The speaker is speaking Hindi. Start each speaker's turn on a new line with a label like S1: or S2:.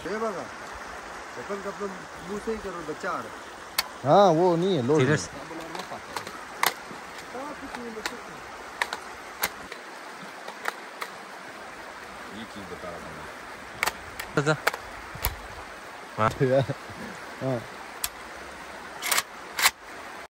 S1: हे बघा आपण आपलं मुसई करून 4
S2: हाँ वो नहीं है लोड
S3: सीरियस
S2: ये चीज बता रहा
S3: था
S2: हूँ हाँ